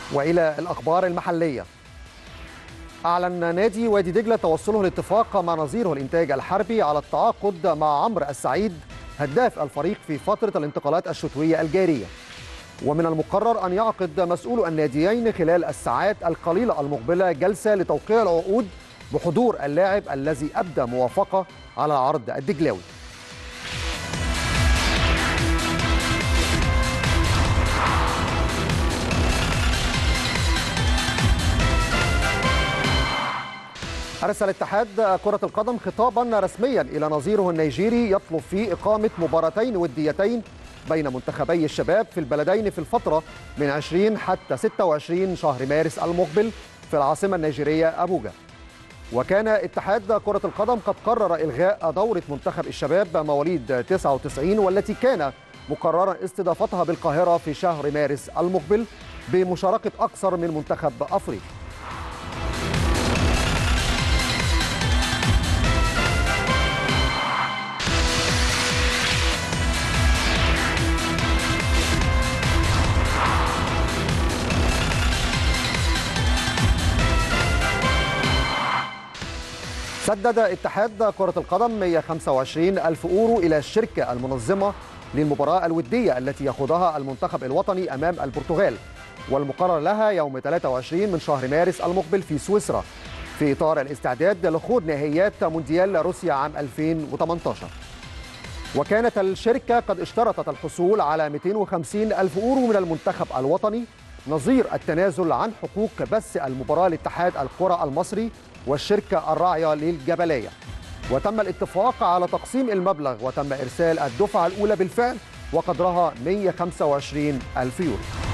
وإلى الأخبار المحلية. أعلن نادي وادي دجلة توصله لاتفاق مع نظيره الإنتاج الحربي على التعاقد مع عمرو السعيد هداف الفريق في فترة الانتقالات الشتوية الجارية. ومن المقرر أن يعقد مسؤول الناديين خلال الساعات القليلة المقبلة جلسة لتوقيع العقود بحضور اللاعب الذي أبدى موافقة على العرض الدجلاوي. أرسل اتحاد كرة القدم خطابا رسميا إلى نظيره النيجيري يطلب فيه إقامة مباراتين وديتين بين منتخبي الشباب في البلدين في الفترة من 20 حتى 26 شهر مارس المقبل في العاصمة النيجيرية أبوجا. وكان اتحاد كرة القدم قد قرر إلغاء دورة منتخب الشباب مواليد 99 والتي كان مقررا استضافتها بالقاهرة في شهر مارس المقبل بمشاركة أكثر من منتخب أفريقي. سدد اتحاد كرة القدم 125 ألف أورو إلى الشركة المنظمة للمباراة الودية التي يخوضها المنتخب الوطني أمام البرتغال، والمقرر لها يوم 23 من شهر مارس المقبل في سويسرا في إطار الاستعداد لخوض نهائيات مونديال روسيا عام 2018. وكانت الشركة قد اشترطت الحصول على 250 ألف أورو من المنتخب الوطني نظير التنازل عن حقوق بث المباراة لاتحاد الكرة المصري والشركة الراعية للجبلية. وتم الاتفاق على تقسيم المبلغ وتم إرسال الدفعة الأولى بالفعل وقدرها 125 ألف يورو.